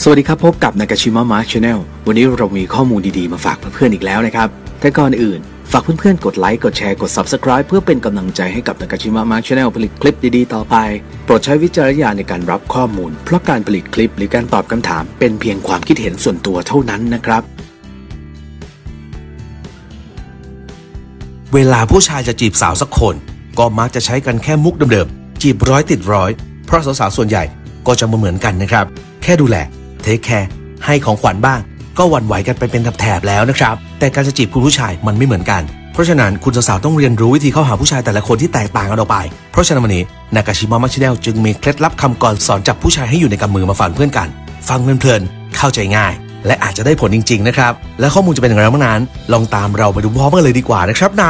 สวัสดีครับพบกับนากาชิมะมาร์คชาแนลวันนี้เรามีข้อมูลดีๆมาฝากเพื่อนๆอีกแล้วนะครับแต่ก่อนอื่นฝากเพื่อนๆกดไลค์กดแชร์กด Subscribe เพื่อเป็นกำลังใจให้กับนากาชิมะมาร์คชาแนลผลิตคลิปดีๆต่อไปโปรดใช้วิจารณญาณในการรับข้อมูลเพราะการผลิตคลิปหรือการตอบคำถามเป็นเพียงความคิดเห็นส่วนตัวเท่านั้นนะครับเวลาผู้ชายจะจีบสาวสักคนก็มักจะใช้กันแค่มุกเดิมๆจีบร้อยติดร้อยเพราะสาวๆส่วนใหญ่ก็จะเหมือนกันนะครับแค่ดูแลเทคแคร์ให้ของขวัญบ้างก็หวั่นไหวกันไปเป็นแถบๆแล้วนะครับแต่การจะจีบคุณผู้ชายมันไม่เหมือนกันเพราะฉะนั้นคุณสาวๆต้องเรียนรู้วิธีเข้าหาผู้ชายแต่ละคนที่แตกต่างกันออกไปเพราะฉะนั้นวันนี้นากาชิมะมาร์คชาแนลจึงมีเคล็ดลับคำกลอนสอนจับผู้ชายให้อยู่ในกำมือมาฝากเพื่อนกันฟังเพลินๆเข้าใจง่ายและอาจจะได้ผลจริงๆนะครับและข้อมูลจะเป็นอย่างไรบ้างนั้นลองตามเราไปดูพร้อมกันเลยดีกว่านะครับใน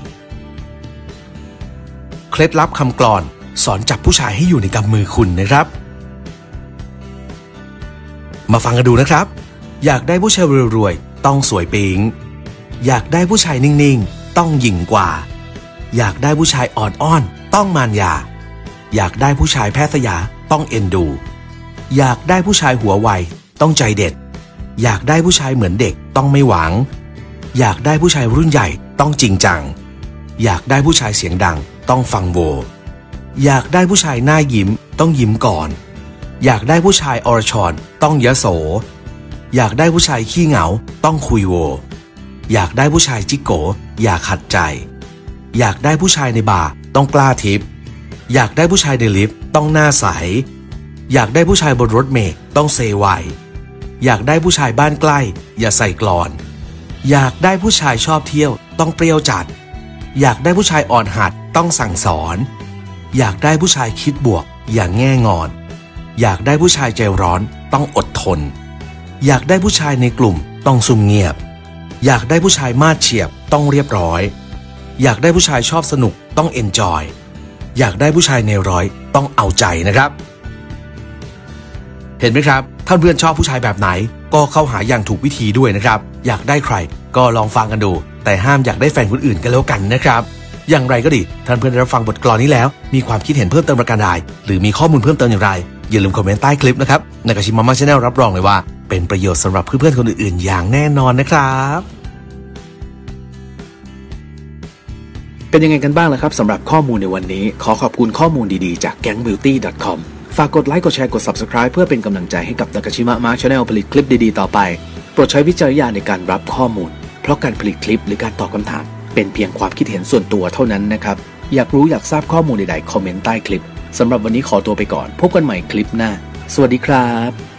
เคล็ดลับคำกลอนสอนจับผู้ชายให้อยู่ในกำมือคุณนะครับมาฟังกันดูนะครับอยากได้ผู้ชายรวยๆต้องสวยปิ๊งอยากได้ผู้ชายนิ่งๆต้องหยิ่งกว่าอยากได้ผู้ชายอ่อนอ้อนต้องมารยาอยากได้ผู้ชายแพทย์สยาต้องเอ็นดูอยากได้ผู้ชายหัวไวต้องใจเด็ดอยากได้ผู้ชายเหมือนเด็กต้องไม่หวังอยากได้ผู้ชายรุ่นใหญ่ต้องจริงจังอยากได้ผู้ชายเสียงดังต้องฟังโวอยากได้ผู้ชายหน้ายิ้มต้องยิ้มก่อนอยากได้ผู้ชายอรชรต้องยโสอยากได้ผู้ชายขี้เหงาต้องคุยโวอยากได้ผู้ชายจิโกอย่าขัดใจอยากได้ผู้ชายในบาร์ต้องกล้าทิปอยากได้ผู้ชายในลิฟต์ต้องหน้าใสอยากได้ผู้ชายบนรถเมล์ต้องเซไวอยากได้ผู้ชายบ้านใกล้อย่าใส่กลอนอยากได้ผู้ชายชอบเที่ยวต้องเปรี้ยวจัดอยากได้ผู้ชายอ่อนหัดต้องสั่งสอนอยากได้ผู้ชายคิดบวกอย่างแง่งอนอยากได้ผู้ชายใจร้อนต้องอดทนอยากได้ผู้ชายในกลุ่มต้องซุ่มเงียบอยากได้ผู้ชายมาดเฉียบต้องเรียบร้อยอยากได้ผู้ชายชอบสนุกต้องเอนจอยอยากได้ผู้ชายในร้อยต้องเอาใจนะครับเห็นไหมครับท่านเพื่อนชอบผู้ชายแบบไหนก็เข้าหาอย่างถูกวิธีด้วยนะครับอยากได้ใครก็ลองฟังกันดูแต่ห้ามอยากได้แฟนคนอื่นกันแล้วกันนะครับอย่างไรก็ดีท่านเพื่อนได้รับฟังบทกลอนนี้แล้วมีความคิดเห็นเพิ่มเติมประการใดหรือมีข้อมูลเพิ่มเติมอย่างไรอย่าลืมคอมเมนต์ใต้คลิปนะครับนากาชิมะมาร์คชาแนลรับรองเลยว่าเป็นประโยชน์สำหรับเพื่อนๆคนอื่นๆอย่างแน่นอนนะครับเป็นยังไงกันบ้างล่ะครับสำหรับข้อมูลในวันนี้ขอขอบคุณข้อมูลดีๆจาก gangbeauty.com ฝากกดไลค์กดแชร์กด Subscribe เพื่อเป็นกำลังใจให้กับนากาชิมะมาร์คชาแนลผลิตคลิปดีๆต่อไปโปรดใช้วิจารณญาณในการรับข้อมูลเพราะการผลิตคลิปหรือการตอบคำถามเป็นเพียงความคิดเห็นส่วนตัวเท่านั้นนะครับอยากรู้อยากทราบข้อมูลใดๆคอมเมนต์ใต้คลิปสำหรับวันนี้ขอตัวไปก่อนพบกันใหม่คลิปหน้าสวัสดีครับ